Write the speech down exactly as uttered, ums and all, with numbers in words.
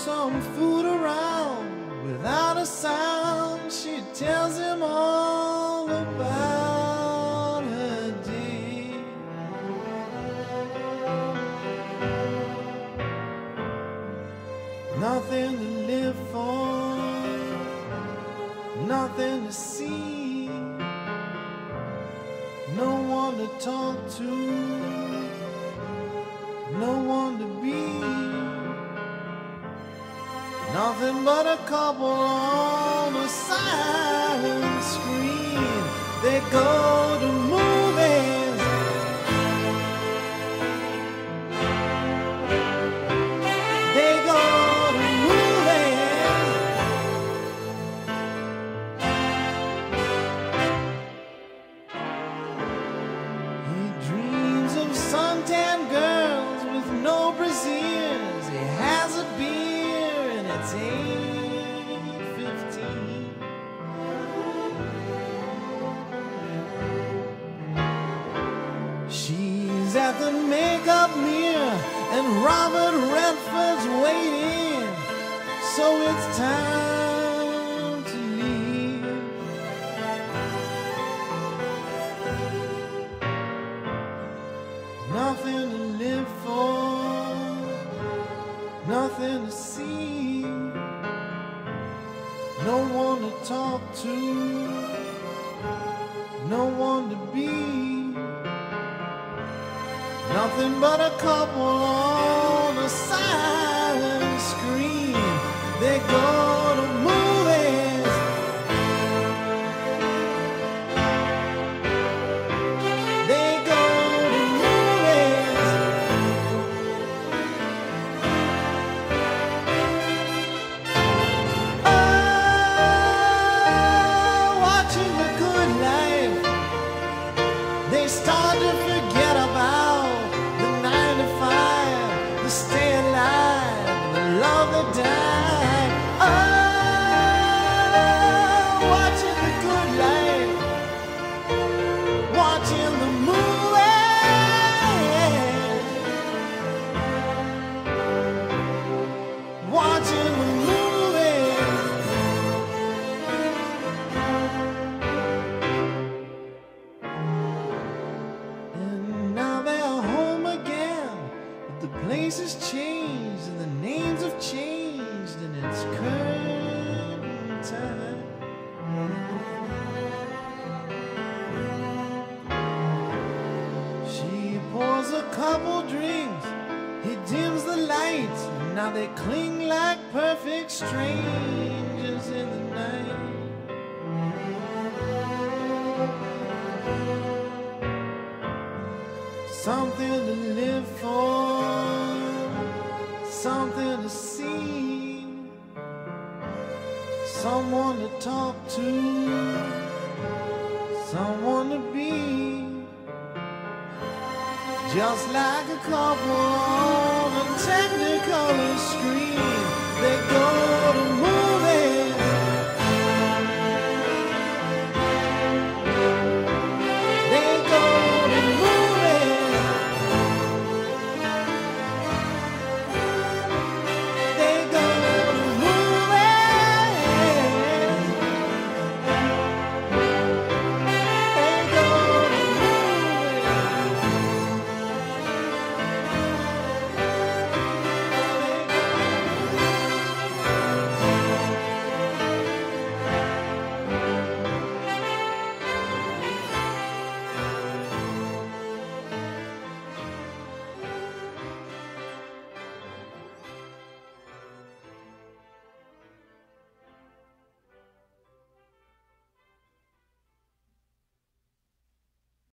some food around. Without a sound, she tells him all about her day. Nothing to live for, nothing to see, no one to talk to, no one to be. Nothing but a couple on a silent screen. They go to movies, they go to movies. He dreams of suntan girls with no brassieres. He has a beer and it's eight fifteen. She's at the makeup mirror and Robert Redford's waiting, so it's time to leave. Nothing to live for, nothing to see, no one to talk to, no one to be. Nothing but a couple on a silent screen. They go to movies, they go to movies. Oh, watching The Good Life, they start to forget about the stay alive, the love that died. Oh, watching The Good Life, watching the movie, watching the movie. And now they're home again. The place has changed and the names have changed, and it's curtain time. She pours a couple drinks, he dims the lights, and now they cling like perfect strangers in the night. Something to live for, something to see, someone to talk to, someone to be. Just like a couple on a technicolor screen, they go to